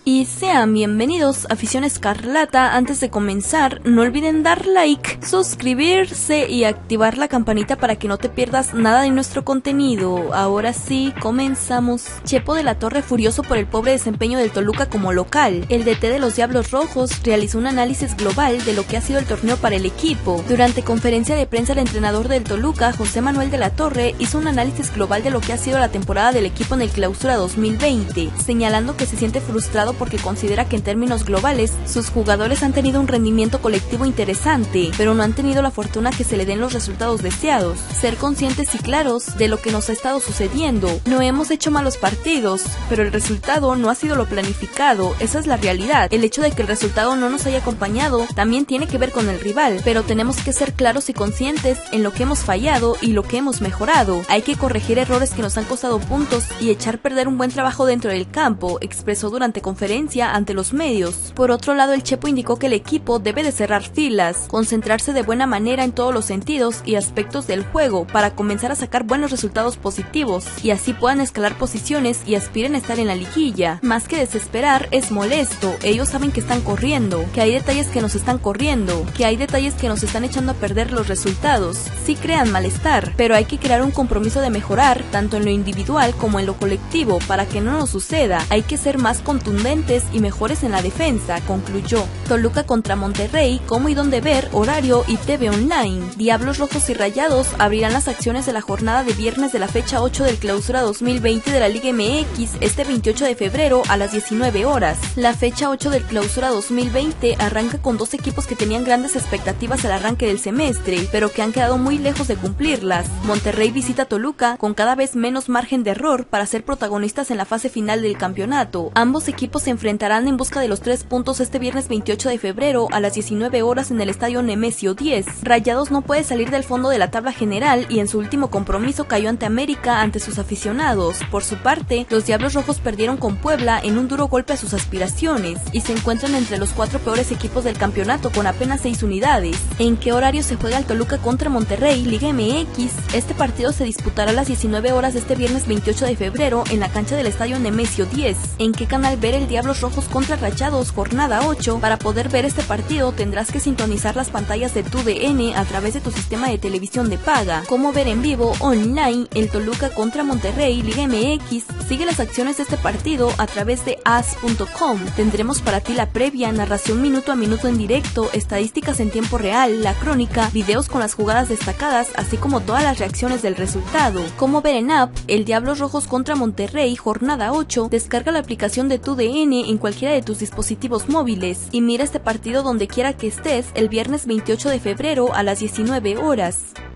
Y sean bienvenidos a Afición Escarlata. Antes de comenzar, no olviden dar like, suscribirse y activar la campanita para que no te pierdas nada de nuestro contenido. Ahora sí, comenzamos. Chepo de la Torre furioso por el pobre desempeño del Toluca como local. El DT de los Diablos Rojos realizó un análisis global de lo que ha sido el torneo para el equipo. Durante conferencia de prensa, el entrenador del Toluca, José Manuel de la Torre, hizo un análisis global de lo que ha sido la temporada del equipo en el Clausura 2020, señalando que se siente frustrado porque considera que en términos globales sus jugadores han tenido un rendimiento colectivo interesante, pero no han tenido la fortuna que se le den los resultados deseados. Ser conscientes y claros de lo que nos ha estado sucediendo. No hemos hecho malos partidos, pero el resultado no ha sido lo planificado. Esa es la realidad. El hecho de que el resultado no nos haya acompañado también tiene que ver con el rival, pero tenemos que ser claros y conscientes en lo que hemos fallado y lo que hemos mejorado. Hay que corregir errores que nos han costado puntos y echar a perder un buen trabajo dentro del campo, expresó durante conferencia ante los medios. Por otro lado, el Chepo indicó que el equipo debe de cerrar filas, concentrarse de buena manera en todos los sentidos y aspectos del juego para comenzar a sacar buenos resultados positivos y así puedan escalar posiciones y aspiren a estar en la liguilla. Más que desesperar, es molesto. Ellos saben que están corriendo, que hay detalles que nos están corriendo, que hay detalles que nos están echando a perder los resultados. Sí crean malestar, pero hay que crear un compromiso de mejorar tanto en lo individual como en lo colectivo para que no nos suceda. Hay que ser más contundentes y mejores en la defensa, concluyó. Toluca contra Monterrey, cómo y dónde ver, horario y TV online. Diablos Rojos y Rayados abrirán las acciones de la jornada de viernes de la fecha 8 del Clausura 2020 de la Liga MX este 28 de febrero a las 19 horas. La fecha 8 del Clausura 2020 arranca con dos equipos que tenían grandes expectativas al arranque del semestre, pero que han quedado muy lejos de cumplirlas. Monterrey visita Toluca con cada vez menos margen de error para ser protagonistas en la fase final del campeonato. Ambos equipos se enfrentarán en busca de los 3 puntos este viernes 28 de febrero a las 19 horas en el estadio Nemesio 10. Rayados no puede salir del fondo de la tabla general y en su último compromiso cayó ante América ante sus aficionados. Por su parte, los Diablos Rojos perdieron con Puebla en un duro golpe a sus aspiraciones y se encuentran entre los 4 peores equipos del campeonato con apenas 6 unidades. ¿En qué horario se juega el Toluca contra Monterrey, Liga MX? Este partido se disputará a las 19 horas este viernes 28 de febrero en la cancha del estadio Nemesio 10. ¿En qué canal ver el Diablos Rojos contra Rayados jornada 8? Para poder ver este partido tendrás que sintonizar las pantallas de TUDN a través de tu sistema de televisión de paga. ¿Cómo ver en vivo online el Toluca contra Monterrey, Liga MX? Sigue las acciones de este partido a través de as.com. Tendremos para ti la previa, narración minuto a minuto en directo, estadísticas en tiempo real, la crónica, videos con las jugadas destacadas, así como todas las reacciones del resultado. ¿Cómo ver en app el Diablos Rojos contra Monterrey jornada 8? Descarga la aplicación de TUDN en cualquiera de tus dispositivos móviles y mira este partido donde quiera que estés el viernes 28 de febrero a las 19 horas.